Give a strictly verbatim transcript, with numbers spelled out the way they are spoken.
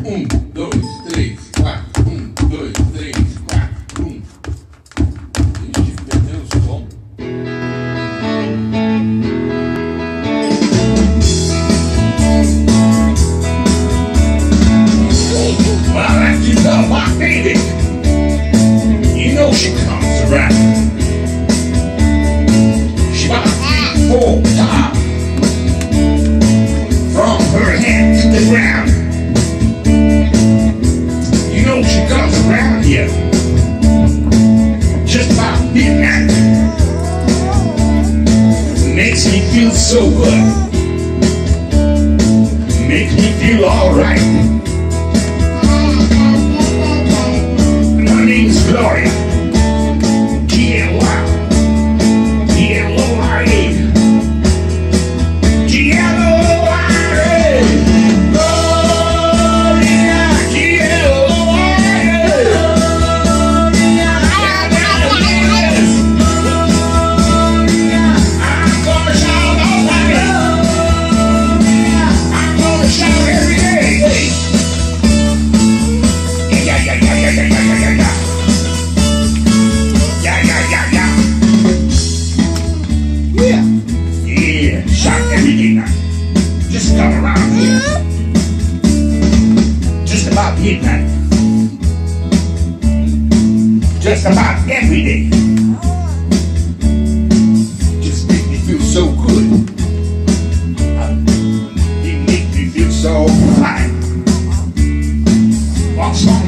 Um, dois, três, quatro. Um, dois, três, quatro. Um. Ixi, perdeu o som. Well, that's just all my baby. You know she comes around. She about three, four times from her head to the ground. You know she comes around here just about midnight. Makes me feel so good. Makes me feel alright. My name's Gloria. G L Y G L O R A G L O R A Gloria, G L O R A Gloria, I'm gonna shout all night. I'm gonna shout every day. Yeah, yeah, yeah, yeah, yeah, yeah, yeah, yeah. Yeah, yeah, yeah, yeah. Yeah. Yeah, shout every day now. Just come around here. Just about midnight. Just about every day. Just make me feel so good. It makes me feel so fine. Walk strong.